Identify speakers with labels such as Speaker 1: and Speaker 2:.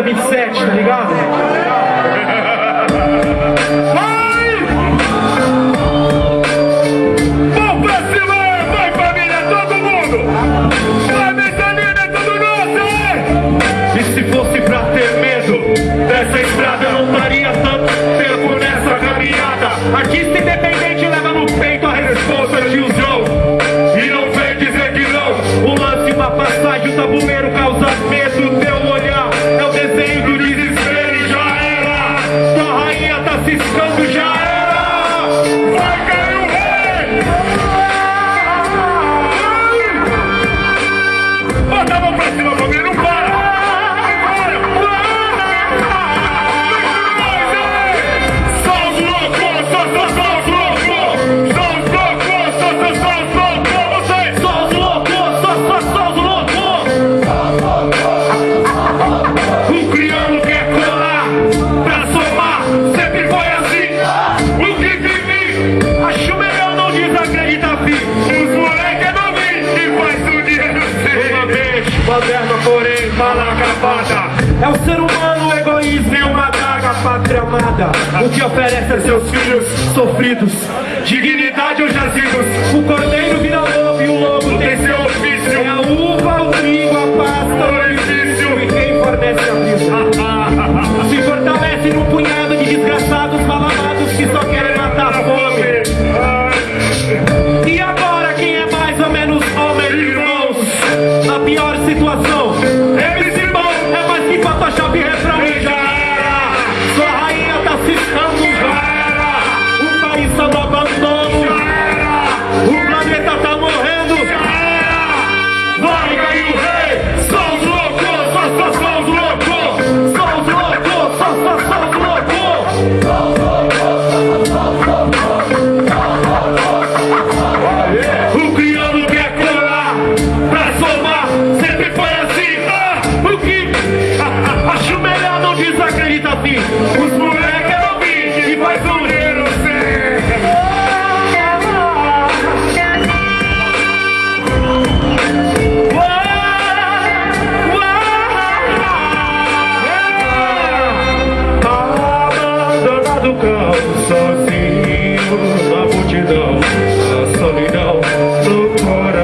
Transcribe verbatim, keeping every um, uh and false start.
Speaker 1: vinte e sete, tá ligado?
Speaker 2: Vai! Vamos pra cima, vai família, todo mundo! Vai, mesalina, é tudo nosso, hein?
Speaker 1: E se fosse pra ter medo dessa estrada, eu não estaria tanto tempo nessa caminhada. Artista independente leva no peito a resposta de um João. E não vem dizer que não. O lance, uma passagem, o tabuleiro causa medo. Teu olhar é o desenho do desespero e já era. Tua rainha tá ciscando, já era.
Speaker 2: Vai cair o rei! Bota a mão pra cima, família, não para!
Speaker 1: Moderna, porém, bala acabada. É o ser humano, o egoísmo e uma daga, pátria amada. O que oferece a seus filhos sofridos dignidade aos jazidos. O cordeiro vira lobo e o lobo tem seu ofício. É a uva, o trigo, a pasta, o edifício e quem fornece a brisa. Se fortalece num punhado de desgraçados malamados que só querem matar a fome. E agora quem é mais ou menos homem, irmãos? Na pior situação, M C Bom é mais que Photoshop e refrão. Já era, sua rainha tá ciscando. Já era, o país tá no abandono. Já era, o planeta tá morrendo. Já era, vai cair o rei. Só os loucos, só, só, só os loucos. Só os loucos, só, só, só os loucos. O crioulo quer colar pra somar. Sempre foi assim, ah, o que? Acho melhor não desacreditar assim. Os moleques não vêm e faz um dinheiro abandonado o campo sozinho na multidão, a solidão no coração.